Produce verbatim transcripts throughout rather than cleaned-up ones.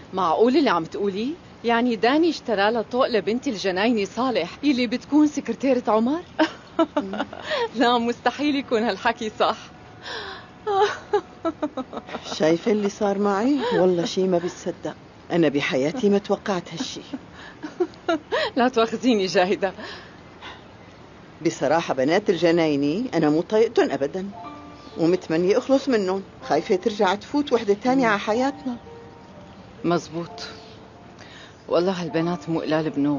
معقول اللي عم تقولي؟ يعني داني اشترى لها طوق لبنتي الجنايني صالح يلي بتكون سكرتيرة عمر؟ لا مستحيل يكون هالحكي صح. شايفة اللي صار معي؟ والله شي ما بتصدق. أنا بحياتي ما توقعت هالشي. لا تواخذيني جاهدة. بصراحة بنات الجنايني أنا مو طايقتن أبدا، ومتمنية أخلص منهم، خايفة ترجع تفوت وحدة تانية على حياتنا. مزبوط، والله هالبنات مو قلال بنوب،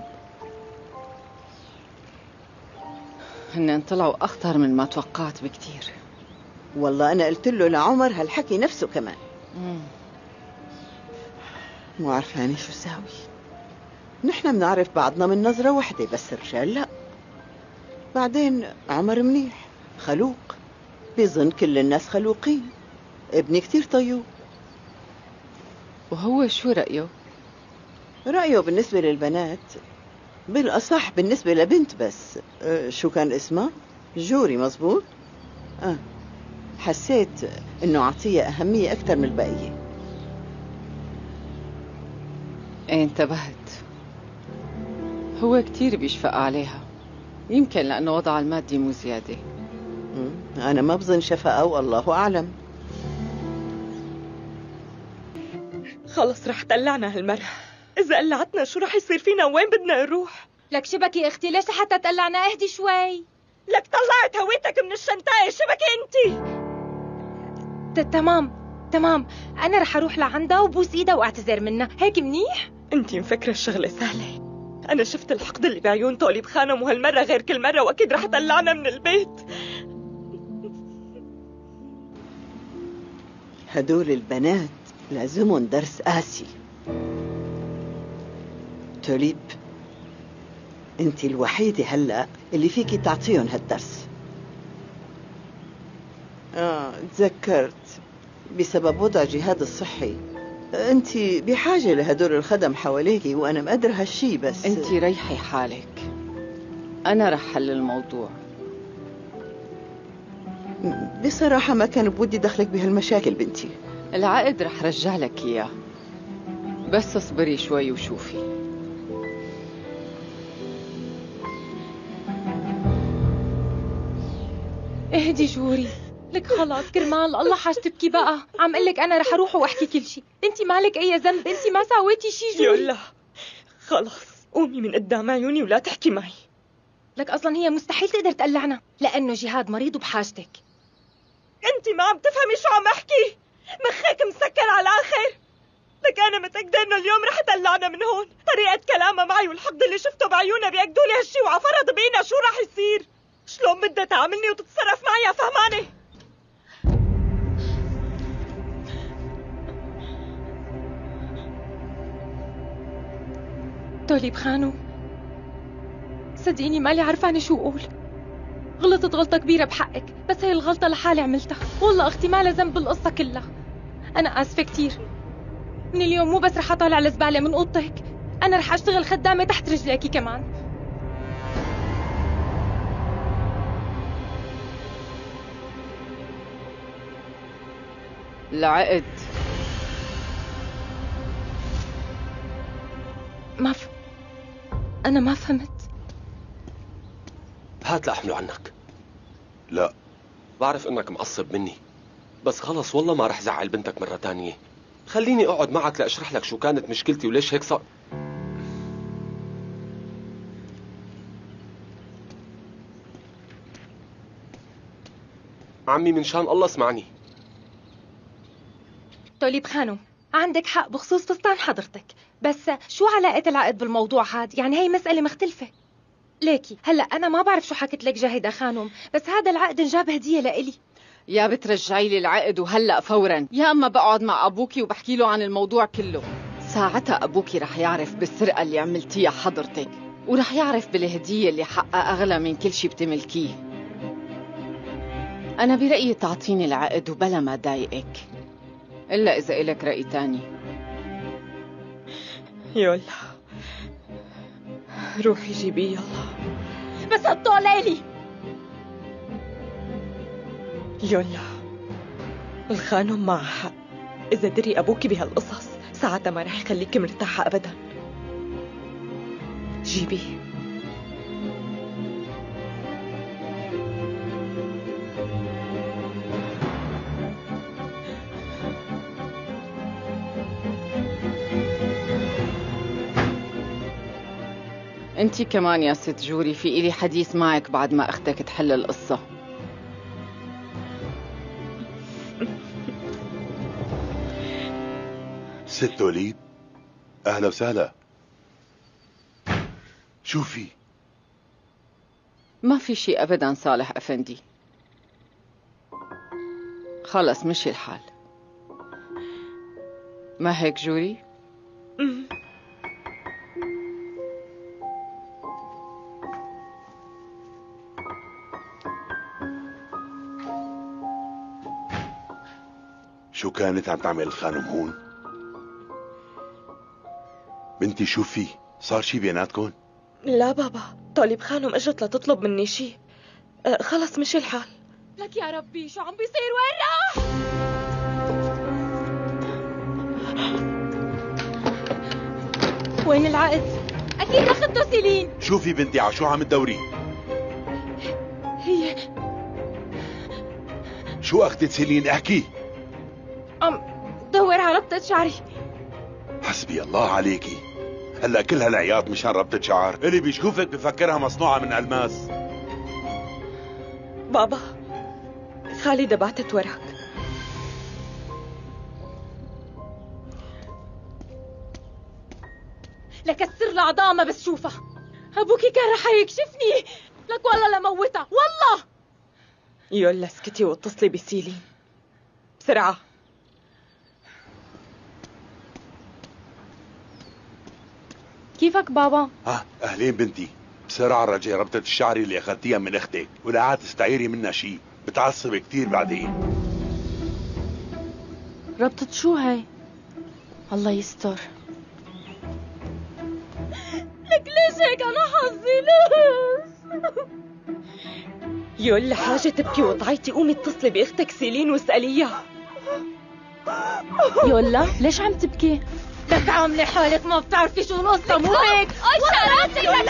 هن طلعوا أخطر من ما توقعت بكتير. والله أنا قلت له لعمر هالحكي نفسه كمان. مم. مو عارفاني شو ساوي. نحن بنعرف بعضنا من نظرة وحدة، بس الرجال لا. بعدين عمر منيح خلوق، بيظن كل الناس خلوقين. ابني كتير طيب. وهو شو رأيه؟ رأيه بالنسبة للبنات، بالأصح بالنسبة لبنت بس، أه شو كان اسمها؟ جوري مزبوط؟ أه حسيت إنه عطية أهمية أكثر من البقية. ايه انتبهت، هو كتير بيشفق عليها، يمكن لأنه وضعها المادي مو زيادة. أنا ما بظن شفقة والله أعلم. خلص رح تقلعنا هالمرة. إذا قلعتنا شو رح يصير فينا وين بدنا نروح؟ لك شبكي اختي، ليش حتى تقلعنا؟ اهدي شوي. لك طلعت هويتك من الشنطاية، شبكي انتي. تمام تمام، أنا رح أروح لعندها وبوس إيدها وأعتذر منها، هيك منيح؟ انتي مفكرة الشغلة سهلة؟ أنا شفت الحقد اللي بعيون طوليب خانم، وهالمرة غير كل مرة، وأكيد رح تقلعنا من البيت. هدول البنات لازمهم درس قاسي. توليب، انت الوحيدة هلأ اللي فيكي تعطيهم هالدرس. اه تذكرت، بسبب وضع جهاد الصحي انت بحاجة لهدول الخدم حواليكي، وانا مقدر هالشي، بس انت ريحي حالك، انا رح حل الموضوع. بصراحة ما كان بودي دخلك بهالمشاكل بنتي. العقد رح رجع لك اياه، بس اصبري شوي وشوفي. اهدي جوري، لك خلاص كرمال الله حاج تبكي بقى. عم قلك أنا رح أروح وأحكي كل شي، انتي مالك أي ذنب، انتي ما سويتي شي جوري. يلا خلاص قومي من قدام عيوني ولا تحكي معي. لك أصلا هي مستحيل تقدر تقلعنا، لأنه جهاد مريض وبحاجتك. انتي ما عم تفهمي شو عم احكي، مخك مسكر على الآخر. لك أنا متأكدة إنه اليوم رح تقلعنا من هون. طريقة كلامها معي والحقد اللي شفته بعيونها بيأكدوا لي هالشي، وعفرض بينا شو رح يصير. شلون بدها تعاملني وتتصرف معي يا فهماني؟ طوليب خانو، صدقيني مالي عرفانة شو أقول. غلطت غلطة كبيرة بحقك، بس هي الغلطة لحالي عملتها. والله أختي ما لها ذنب بالقصة كلها. أنا آسفة كتير. من اليوم مو بس رح أطالع الزبالة من أوضتك، أنا رح أشتغل خدامة تحت رجليكي كمان. العقد ما ف... أنا ما فهمت. هات لأحمله عنك. لا بعرف إنك معصب مني، بس خلص والله ما رح زعل بنتك مرة تانية. خليني أقعد معك لأشرح لك شو كانت مشكلتي وليش هيك صار. عمي من شان الله اسمعني. طوليب خانم، عندك حق بخصوص فستان حضرتك، بس شو علاقة العقد بالموضوع هاد؟ يعني هي مسألة مختلفة. ليكي هلا أنا ما بعرف شو حكت لك جاهدة خانم، بس هذا العقد انجاب هدية لإلي. يا بترجعي لي العقد وهلأ فورا، يا أما بقعد مع أبوكي وبحكي له عن الموضوع كله. ساعتها أبوكي رح يعرف بالسرقة اللي عملتيها حضرتك، ورح يعرف بالهدية اللي حقها أغلى من كل شي بتملكيه. أنا برأيي تعطيني العقد وبلا ما ضايقك، إلا إذا إلك رأي تاني. يلا روحي جيبيه يلا. بس هالطول ليلي. يلا الخانم معها حق، إذا دري أبوكي بهالقصص ساعتها ما رح يخليكي مرتاحة أبدا. جيبيه. انتي كمان يا ست جوري في إلي حديث معك بعد ما أختك تحل القصة. ست وليد، أهلا وسهلا. شو في؟ ما في شي أبدا صالح أفندي، خلص مشي الحال. ما هيك جوري؟ شو كانت عم تعمل الخانم هون؟ بنتي شو في؟ صار شي بيناتكن؟ لا بابا، طالب خانم اجت لتطلب مني شي. أه خلص مشي الحال. لك يا ربي شو عم بيصير؟ وين راح؟ وين العقد؟ اكيد اخذته سيلين. شو في بنتي؟ ع شو عم تدوري؟ هي شو أخذت سيلين؟ احكي. عم دور على ربطة شعري. حسبي الله عليكي، هلا كل هالعياط مشان ربطة شعر؟ اللي بيشوفك بفكرها مصنوعة من ألماس. بابا، خالدة بعتت وراك. لكسر لها عظامها بس شوفها. ابوكي كان رح يكشفني. لك والله لموتها والله. يلا اسكتي واتصلي بسيلين بسرعة. كيفك بابا؟ ها أهلين بنتي، بسرعة رجعي ربطة الشعر اللي أخذتيها من أختك، ولا عاد تستعيري منها شي، بتعصب كتير بعدين. ربطة شو هاي؟ الله يستر. لك ليش هيك؟ انا حظي ليش؟ يلا حاجة تبكي وتعيطي، قومي اتصلي بأختك سيلين واسأليها. يلا ليش عم تبكي؟ لك عاملة حالك ما بتعرفي شو القصة مو هيك؟ اي شرطتك لك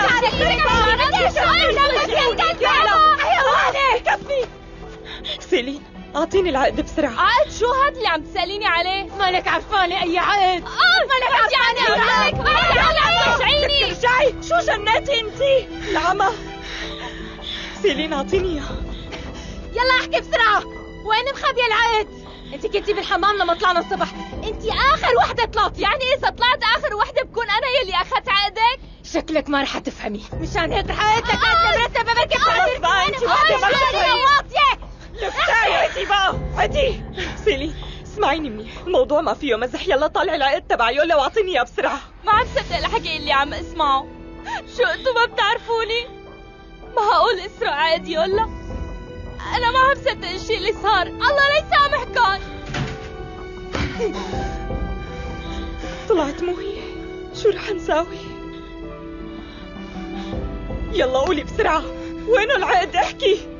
يلا كفي. سيلين اعطيني العقد بسرعة. عقد شو هاد اللي عم تسأليني عليه؟ مالك عرفانة أي عقد؟ مالك عرفانة مالك مالك عم ترجعيني. ارجعي، شو جناتي انتي؟ العمى. سيلين اعطيني اياه. يلا احكي بسرعة، وين مخبية العقد؟ انت كنتي بالحمام لما طلعنا الصبح، انت اخر وحدة طلعتي. يعني اذا طلعت اخر وحدة بكون انا يلي اخذت عقدك؟ شكلك ما رح تفهمي، مشان هيك رح قلت لك انت مرتبة بركي بتعرفي بقى انت وحدة ما بتفهمي. واطية. لفتاي عدي بقى عدي. سيلين اسمعيني منيح، الموضوع ما فيه مزح. يلا طالع العقد تبع يولا واعطيني اياه بسرعة. ما عم صدق الحكي اللي عم اسمعه. شو انتو ما بتعرفوني؟ ما هقول اسرق عقد يولا. انا ما عم صدق الشيء اللي صار، الله لا يسامحكن. طلعت مو هي، شو رح نساوي؟ يلا قولي بسرعة، وينه العقد؟ احكي.